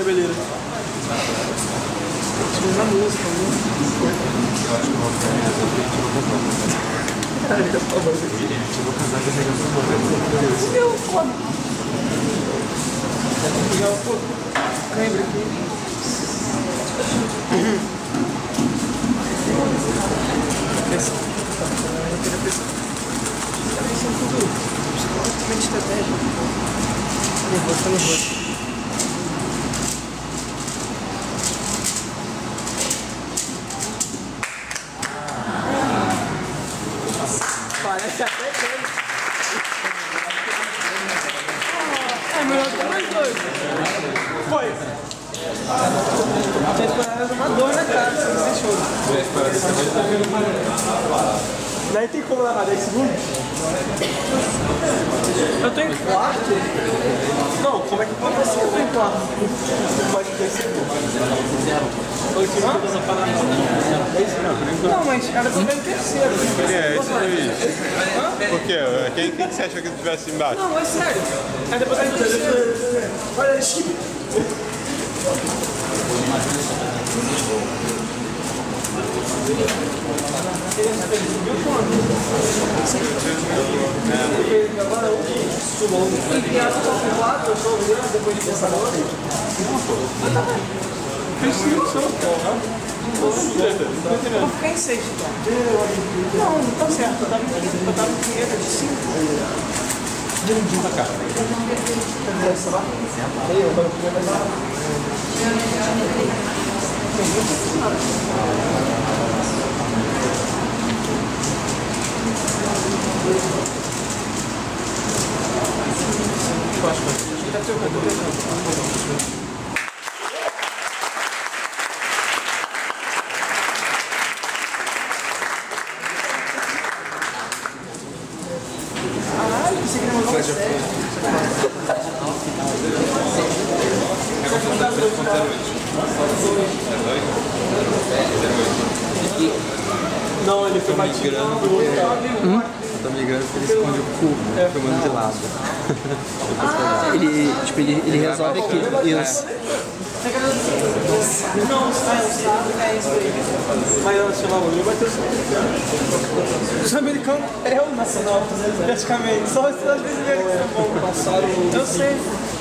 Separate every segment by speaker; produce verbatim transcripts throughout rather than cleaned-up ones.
Speaker 1: cabeleira. Tirando a música, né?
Speaker 2: Eu acho que eu vou ficar minha gente, eu vou comprar um casaco. Eu vou casar com essa canção.
Speaker 1: Meu, foda. Vou pegar um pouco. Lembra aqui. Pressão. Eu queria pressão. Os caras são tudo psicologicamente estratégia. Nervoso, tá nervoso. Parece até bem. É melhor que mais dois. Foi. Tinha esperado uma dor na cara, você não deixou. Daí tem como levar dez segundos? Eu tô em quarto? Não, como é que pode ser? Eu tô em quarto. Não pode ter segundos. Não, mas era pra ver o terceiro.
Speaker 3: É, isso aí. Por quê? Quem, quem que você achou que estivesse embaixo?
Speaker 1: Não, é sério. Aí depois tá em terceiro. Olha isso. E piada com quatro, eu sou o depois de pensar agora. Fez cinco só, porra. Eu fiquei em sexto, então. Não, não tá certo. Eu tava em quinto, eu tava em primeiro de cinco. De um dia pra cá. Essa lá? Aí, eu tava em primeiro da eu acho que tá teu canto. Caralho, você queria mandar uma série. Não, ele foi batido no outro.
Speaker 2: Eu tô migrando porque ele esconde o cubo, filmando de lado. Ele, tipo, ele, ele resolve aqui. Isso.
Speaker 1: Não, é isso aí. Mas sei lá, ele vai ter o os americanos é o nacional, praticamente. Só os brasileiros que são bons. Passaram. Eu sei.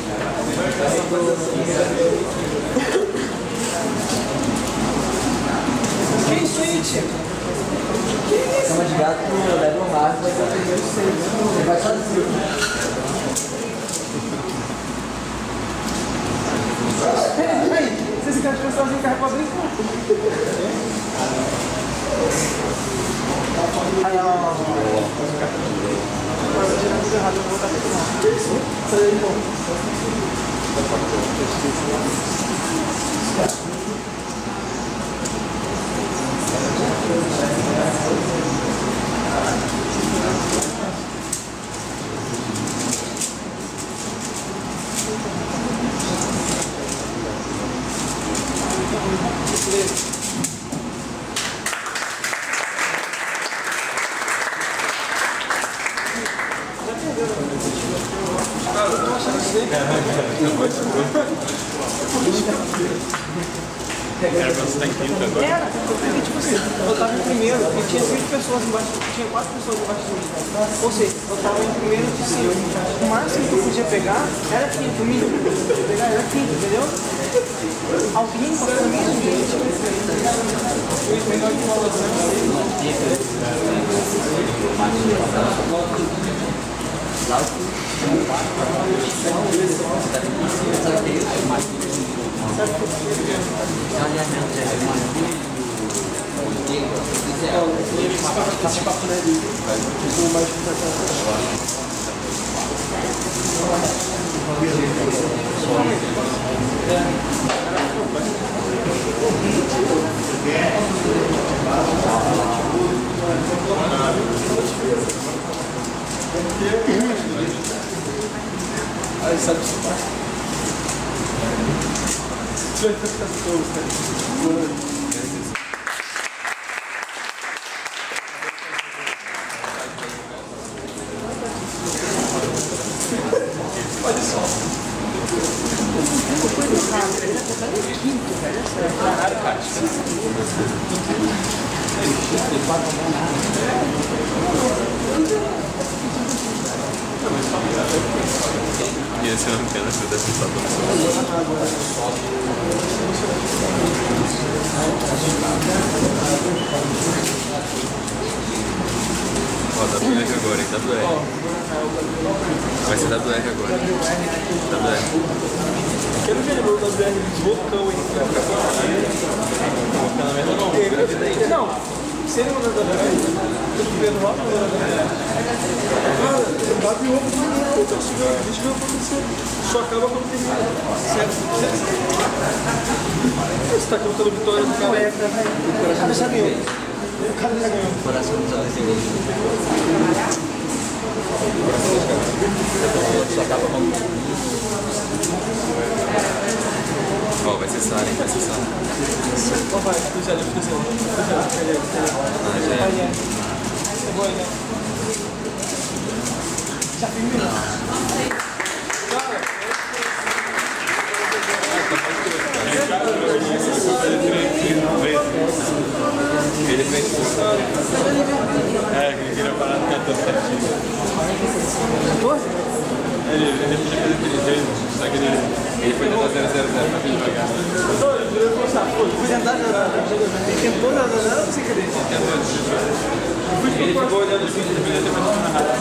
Speaker 1: Que isso aí, tio?
Speaker 4: Cama de gato no level máximo vai ser o primeiro sempre. Você vai sozinho.
Speaker 1: Aí, se esse cara tivesse sozinho, o carro pode brincar. Aí, ó. Agora eu vou tirar tudo errado, eu vou voltar aqui não. Que isso? Sai daí, pô.
Speaker 3: Era pra você estar em quinta agora?
Speaker 1: Era, porque tipo assim, eu tava em primeiro e tinha cinco pessoas embaixo, tinha quatro pessoas embaixo de mim. Ou seja, eu tava em primeiro de cinco. O máximo que eu podia pegar era quinto, o mínimo que eu podia pegar era quinto, entendeu? Alguém passou a minha gente. Aí sabe o que você faz? Você vai ficar todo, cara. Olha só.
Speaker 3: E esse eu não quero ajudar esse patrão. Ó, W R agora, hein? W R. Vai ser W R agora. W R.
Speaker 1: Quero ver ele mandar W R de loucão, hein? Não, se ele mandar W R, eu tô vendo lá, cara, W O pro primeiro, deixa eu ver o que acontecer. Só acaba quando termina. Certo? Você tá contando vitória do cara. O cara já ganhou. O cara já ganhou.
Speaker 4: O coração dos olhos tem só acaba com
Speaker 3: Ó, vai ser Sara, hein? Vai ser Sara.
Speaker 1: Ó, vai, puxa ali, puxa ali. Puxa ali,
Speaker 3: Ah, já é.
Speaker 1: É bom, né? Já terminou.
Speaker 3: Ele fez isso. É, ele queria parar no canto certinho. Ele, ele podia fazer aquele jeito, só que ele, ele foi tentar zero zero zero pra vir devagar.
Speaker 1: Eu vou postar, pô, fui tentar jogar. Ele tentou jogar, não sei o que ele
Speaker 3: Ele ficou olhando os vídeos, depois ele foi na rádio.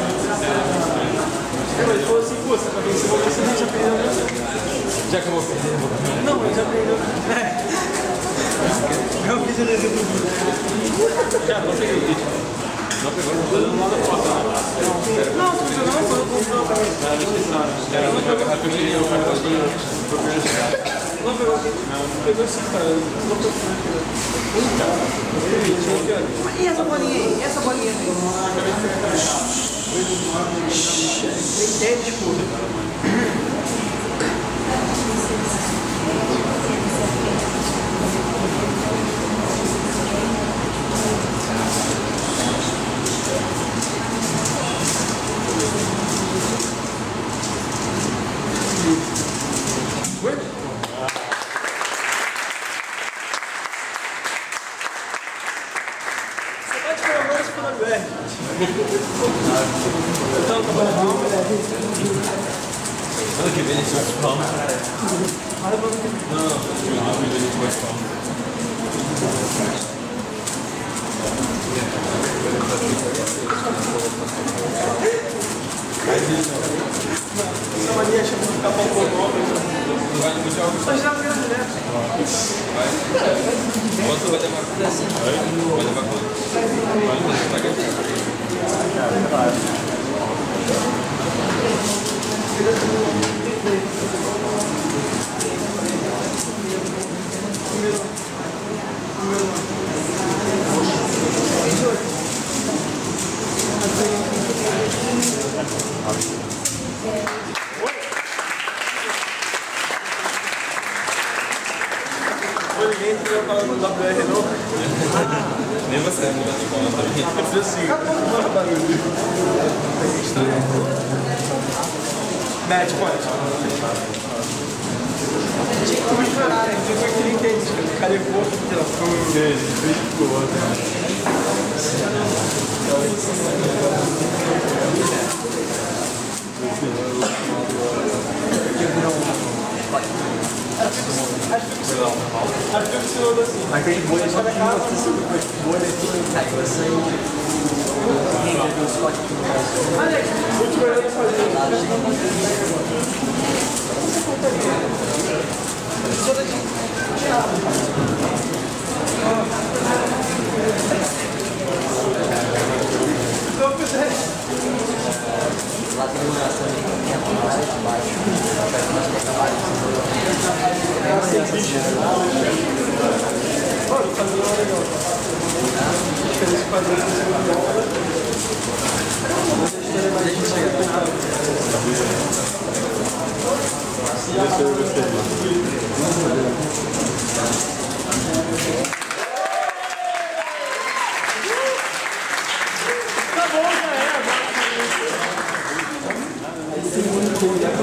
Speaker 1: Ele falou assim, pô, você tá vencendo, você já perdeu mesmo.
Speaker 3: Já acabou perdendo?
Speaker 1: Não, ele já perdeu. Eu fiz ele do vídeo.
Speaker 3: Já, não peguei o vídeo. Não pegou, não pegou lá na porta.
Speaker 1: Não, não, não, quando eu comprei o cabelo.
Speaker 3: Não, não esqueci nada. Era no jogo rapidinho, eu fui para o primeiro chegar.
Speaker 1: Não pegou aqui. Não pegou sim, cara. Não pegou aqui. E essa bolinha aí? E essa bolinha aí? É tipo... Então, tá bom.
Speaker 3: Ano que vem a gente vai para o Não, ano que vem a gente vai para o
Speaker 1: Essa mania chama de ficar pão por nome.
Speaker 3: Vai no mundial?
Speaker 1: Só girar pra grande, né?
Speaker 3: Vai. Quanto vai levar? Vai levar quanto? Vai levar
Speaker 1: Ninguém entendeu falando do W R não.
Speaker 3: Nem você não vai falar também.
Speaker 1: Eu fiz assim. Acabou de falar barulho. Net, pode. Tinha que chorar, né? Tinha que aquele entende. O cara é pouco aqui, ó. Um beijo, beijo pro outro. Acho que ensinou. Acho que ensinou assim.
Speaker 4: Mas tem bolha só da casa. Bolha aqui. Aí você.
Speaker 1: Alex, muito melhor de fazer. Só daqui. Então, pessoal.
Speaker 4: Lá tem iluminação de linha mais baixo.
Speaker 1: Olha, o cabelo é legal. Eles fazem isso
Speaker 3: Deixa eu gostei.
Speaker 1: Tá bom, já é. Agora.